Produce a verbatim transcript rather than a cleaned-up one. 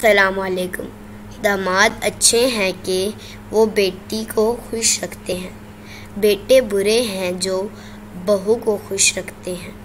अस्सलामुअलैकुम। दामाद अच्छे हैं कि वो बेटी को खुश रखते हैं, बेटे बुरे हैं जो बहू को खुश रखते हैं।